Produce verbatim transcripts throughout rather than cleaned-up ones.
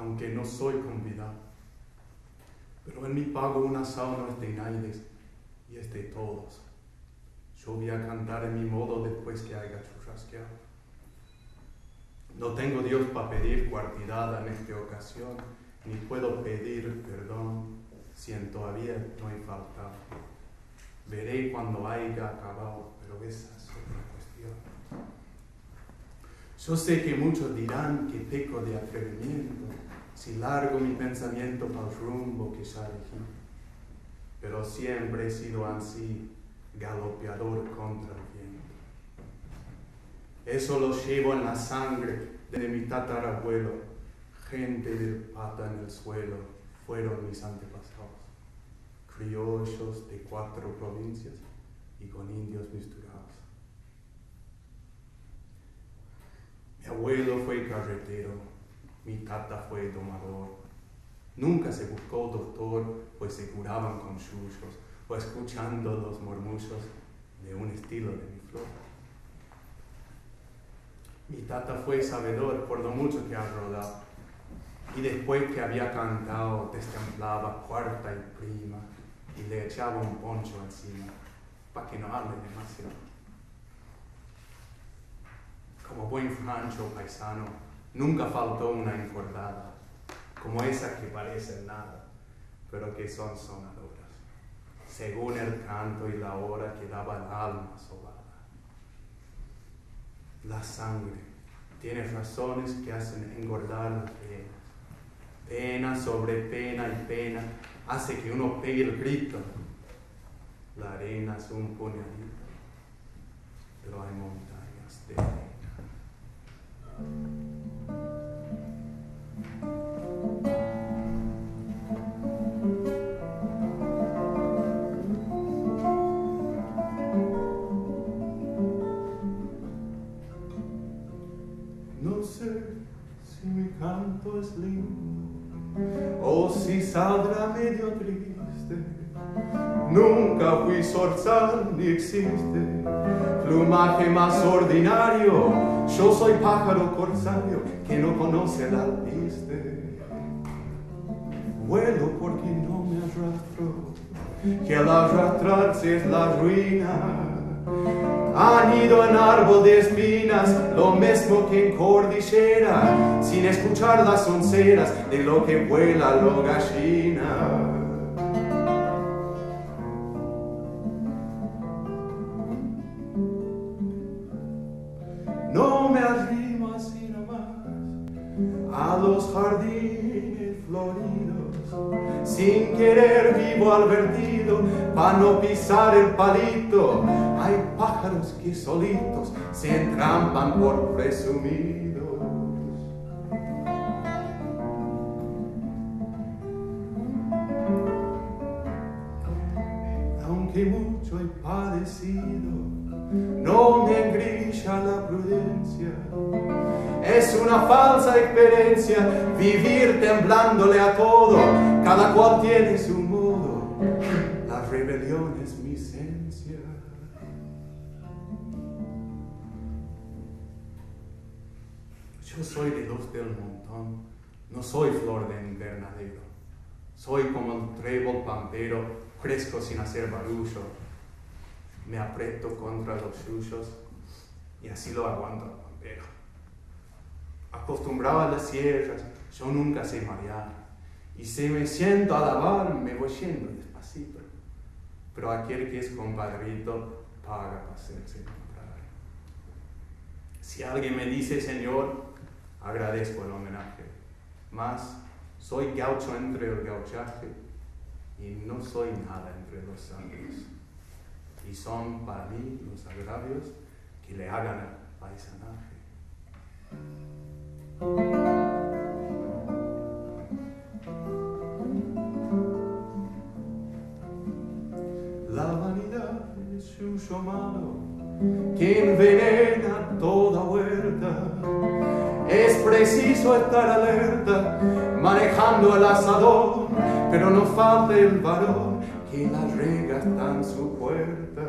aunque no soy convidado. Pero en mi pago un asado no es de nadie y es de todos. Yo voy a cantar en mi modo después que haya churrasqueado. No tengo Dios para pedir cuartidad en esta ocasión, ni puedo pedir perdón si en todavía no he faltado. Veré cuando haya acabado, pero esa es otra cuestión. Yo sé que muchos dirán que peco de atrevimiento si largo mi pensamiento para el rumbo que ya elegí, pero siempre he sido así, galopeador contra el viento. Eso lo llevo en la sangre de mi tatarabuelo, gente de pata en el suelo, fueron mis antepasados, criollos de cuatro provincias y con indios misturados. Mi abuelo fue carretero, mi tata fue domador. Nunca se buscó doctor, pues se curaban con yuyos o escuchando los murmullos de un estilo de mi flor. Mi tata fue sabedor por lo mucho que ha rodado, y después que había cantado destemplaba cuarta y prima y le echaba un poncho encima para que no hable demasiado. Como buen francho paisano, nunca faltó una encordada, como esas que parecen nada, pero que son sonadoras, según el canto y la hora que daba el alma sobada. La sangre tiene razones que hacen engordar las venas. Pena sobre pena y pena hace que uno pegue el grito. La arena es un puñadito, pero hay montañas de arena. No sé si mi canto es lindo o si saldrá medio triste. Nunca fui zorzal ni existe plumaje más ordinario. Yo soy pájaro corsario que no conoce el alpiste. Vuelo porque no me arrastro, que al arrastrarse es la ruina. Anido en árbol de espinas, lo mismo que en cordillera, sin escuchar las onceras de lo que vuela lo gallina. No me arrimo así nomás a los jardines floridos, sin querer vivo advertido, pa' no pisar el palito. Hay pájaros que solitos se entrampan por presumidos. Aunque mucho he padecido, no me engrilla la prudencia. Es una falsa experiencia vivir temblándole a todo. Cada cual tiene su modo. La rebelión es mi esencia. Yo soy de los del montón. No soy flor de invernadero. Soy como el trébol pampero, crezco sin hacer barullo. Me aprieto contra los suyos y así lo aguanto al pampero. Acostumbrado a las sierras, yo nunca sé marear. Y si me siento a lavar, me voy yendo despacito. Pero aquel que es compadrito, paga para hacerse encontrar. Si alguien me dice Señor, agradezco el homenaje. Mas soy gaucho entre el gauchaje y no soy nada entre los santos. Y son para mí los agravios que le hagan al paisanaje. La vanidad es yuyo malo que envenena toda huerta. Es preciso estar alerta, manejando el asador, pero no falta el varón que la rega está en su puerta.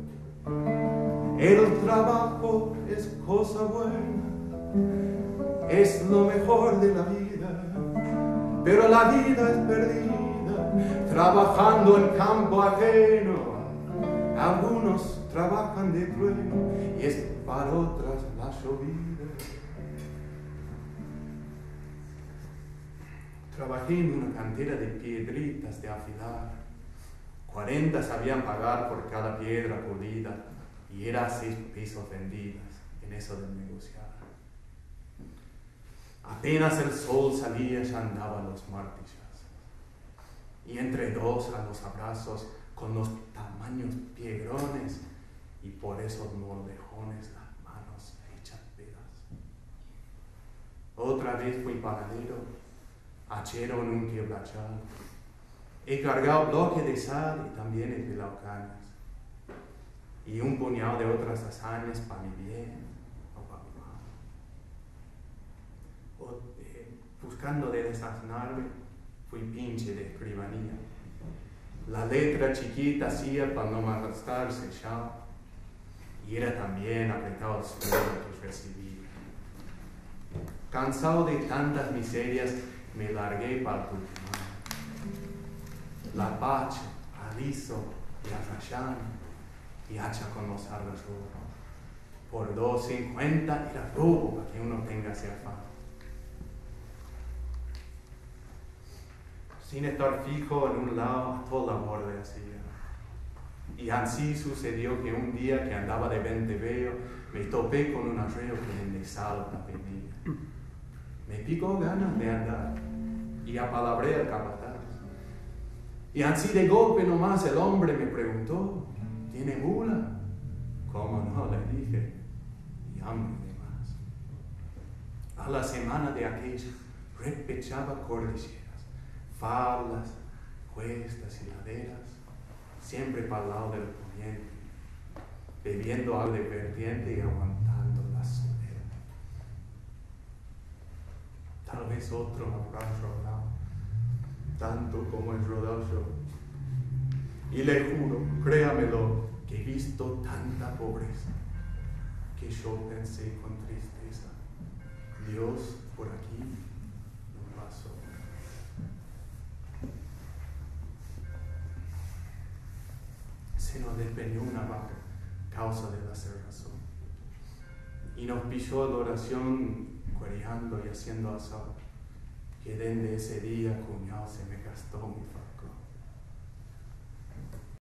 El trabajo es cosa buena, es lo mejor de la vida. pero la vida es perdida, trabajando en campo ajeno. Algunos trabajan de trueno y es para otras la llovida. Trabajé en una cantera de piedritas de afilar. Cuarenta sabían pagar por cada piedra pulida y era seis pesos vendidas en eso de negociar. Apenas el sol salía ya andaban los martillazos. Y entre dos a los abrazos con los tamaños piegrones y por esos mordejones las manos hechas pedazos. Otra vez fui panadero, hachero en un quebrachal. He cargado bloques de sal y también he pelado cañas. Y un puñado de otras hazañas para mi bien o para mi mal. O, eh, buscando de desasnarme, fui pinche de escribanía. La letra chiquita hacía para no malgastarse ya. Y era también apretado el sueldo que recibía. Cansado de tantas miserias, me largué para el Putumayo. La pacha, aliso y arrayán y hacha con los árboles rojos. Por dos cincuenta era robo para que uno tenga ese afán. Sin estar fijo en un lado, a toda la borde hacía. Y así sucedió que un día que andaba de venteveo, me topé con un arreo que endezaba la penilla. Me picó ganas de andar y apalabré al capataz. Y así de golpe nomás el hombre me preguntó, ¿tiene mula? ¿Cómo no? Le dije, y hambre de más. A la semana de aquella, repechaba cordilleras, faldas, cuestas y laderas, siempre para el lado del poniente, bebiendo agua de vertiente y aguantando la solera. Tal vez otro habrá rodado, tanto como he rodado yo. Y le juro, créamelo, que he visto tanta pobreza, que yo pensé con tristeza, Dios por aquí no pasó. Se nos despeñó una vaca, causa de la cerrazón, y nos pilló la oración cuereando y haciendo asado, que desde ese día, cuñado, se me gastó mi familia.